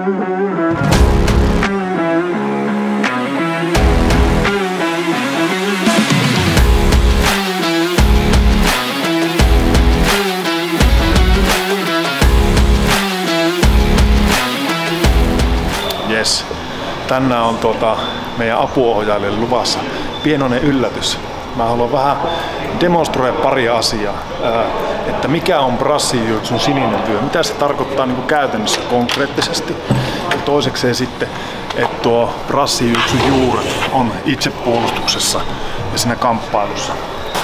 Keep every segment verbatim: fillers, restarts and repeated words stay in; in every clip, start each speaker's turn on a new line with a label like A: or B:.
A: Jes. Tänään on tuota, meidän apuohjaajille luvassa pienoinen yllätys. Mä haluan vähän demonstroida pari asiaa, että mikä on brassijutsun sininen vyö, mitä se tarkoittaa niin kuin käytännössä konkreettisesti. Ja toisekseen sitten, että tuo brassijutsun juuret on itsepuolustuksessa ja siinä kamppailussa.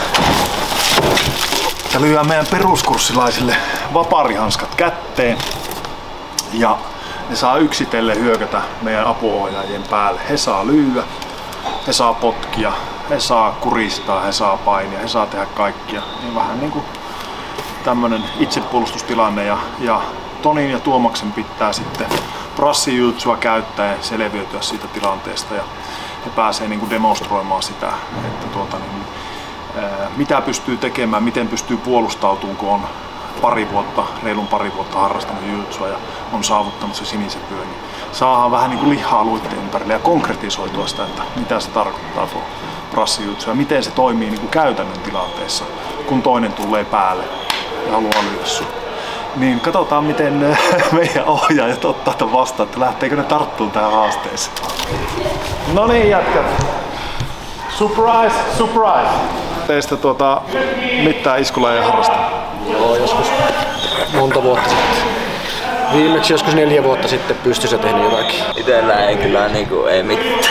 A: Ja lyödään meidän peruskurssilaisille vaparihanskat kätteen ja ne saa yksitellen hyökätä meidän apuohjaajien päälle. He saa lyödä, he saa potkia, he saa kuristaa, he saa painia, he saa tehdä kaikkia. Niin vähän niin kuin tämmönen itsepuolustustilanne ja, ja Tonin ja Tuomaksen pitää sitten brassijutsua käyttää ja selviytyä siitä tilanteesta ja he pääsee niin kuin demonstroimaan sitä, että tuota, niin, ää, mitä pystyy tekemään, miten pystyy puolustautumaan, kun on pari vuotta, reilun pari vuotta harrastanut jutsua ja on saavuttanut se sinisen vyön. Niin saadaan vähän niin kuin lihaa luitten ympärille ja konkretisoitua sitä, että mitä se tarkoittaa tuo brassijutsu ja miten se toimii niin kuin käytännön tilanteessa, kun toinen tulee päälle ja haluaa lyödä sun. Niin katsotaan, miten meidän ohjaajat ottaa tämän vastaan, että lähteekö ne tarttumaan tähän haasteeseen. No niin, jätkät. Surprise, surprise! Teistä tuota, mitään iskulajeja harrastanut?
B: Joo, joskus monta vuotta sitten. Viimeksi joskus neljä vuotta sitten pystyssä tehnyt jotakin.
C: Itellä ei kyllä niinku, ei mitään.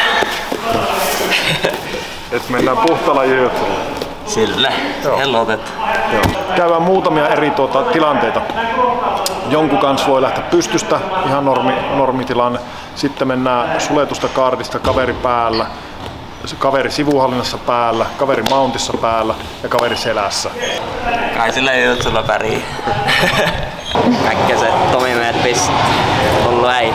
A: Et mennään puhtaalla jujutsulla.
C: Sillä, hellotet.
A: Käydään muutamia eri tuota, tilanteita. Jonkun kanssa voi lähteä pystystä, ihan normi, normitilanne. Sitten mennään suljetusta kaardista, kaveri päällä, kaveri sivuhallinnassa päällä, kaveri mountissa päällä ja kaveri selässä.
C: Kai sillä jujutsulla pärii. Äkkäset Tomi meet pist. Hullu äi.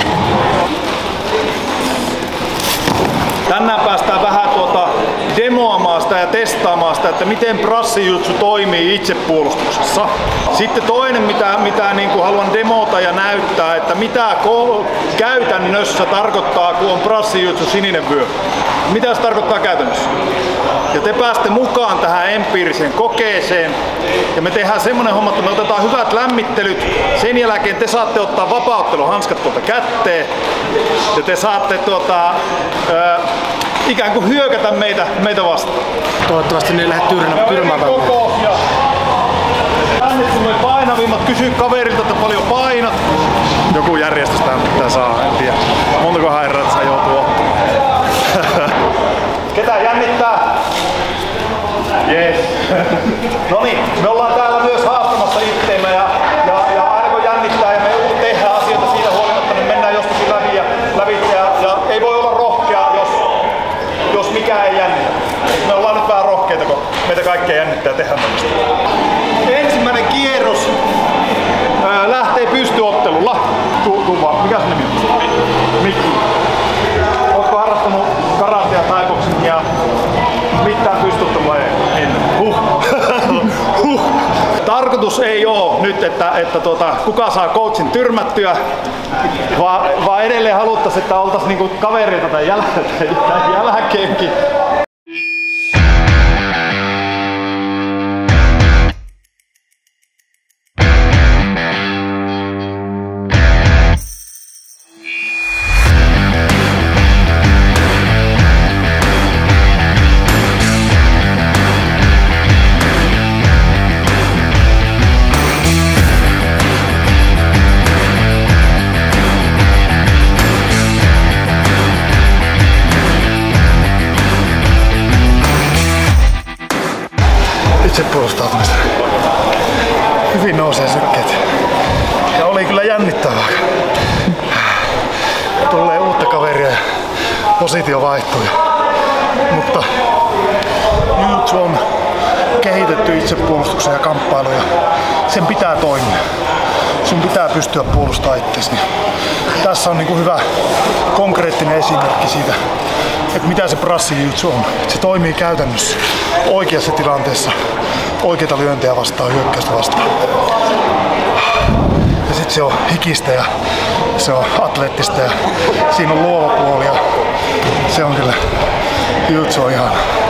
A: Tänään päästään vähän tuota demoamaan sitä ja testaamaan sitä, että miten brassijutsu toimii itsepuolustuksessa. Sitten toinen, mitä, mitä niin kuin haluan demota ja näyttää, että mitä käytännössä tarkoittaa, kun on brassijutsu sininen vyö. Mitä se tarkoittaa käytännössä? Ja te pääsette mukaan tähän empiiriseen kokeeseen. Ja me tehdään semmonen homma, että me otetaan hyvät lämmittelyt. Sen jälkeen te saatte ottaa vapautteluhanskat tuolta kätteen. Ja te saatte tuota, ää, ikään kuin hyökätä meitä, meitä vastaan.
B: Toivottavasti ne ei lähde tyrmäämään.
A: Tänne tulee painavimmat, kysy kaverilta, että paljon painat. Joku järjestys tähän pitää saada, en tiedä. Montako herrat saa joutuu ottamaan. Ketä jännittää? Jees. No niin, me ollaan täällä myös haastamassa itteemme ja, ja, ja aina kun jännittää ja me tehdään asioita siitä huolimatta, niin mennään jostakin läpi ja, lävitse ja, ja ei voi olla rohkea, jos, jos mikään ei jännitä. Me ollaan nyt vähän rohkeita, kun meitä kaikkia jännittää tehdä tämmöistä. Ensimmäinen kierros ää, lähtee pystyottelulla. Tuu, tuu vaan. Mikä se nimi on? Mikki. Ootko harrastanut karatea tai boksingia? Mitään pystyottelua ei ennen. Huh. huh. Tarkoitus ei oo nyt, että, että tuota, kuka saa coachin tyrmättyä, vaan, vaan edelleen haluttaisiin, että oltaisiin niinku kavereita tai jäl jälkeenkin. Itsepuolustautumista. Hyvin nousee sykkeet. Ja oli kyllä jännittävää. Tulee uutta kaveria ja positio vaihtuu. Mutta jiu-jitsu on kehitetty itsepuolustuksen ja kamppailu ja sen pitää toimia. Sun pitää pystyä puolustamaan itseäsi. Tässä on niinku hyvä konkreettinen esimerkki siitä, että mitä se brassijutsu on. Se toimii käytännössä oikeassa tilanteessa, oikeita lyöntejä vastaan, hyökkäystä vastaan. Ja sit se on hikistä ja se on atleettista ja siinä on luova puoli ja se on kyllä, jiu-jitsu on ihan